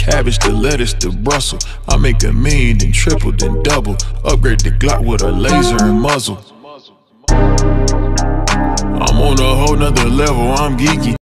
cabbage, the lettuce, the Brussels. I make a million, then triple, then double. Upgrade the Glock with a laser and muzzle. I'm on a whole nother level, I'm geeky.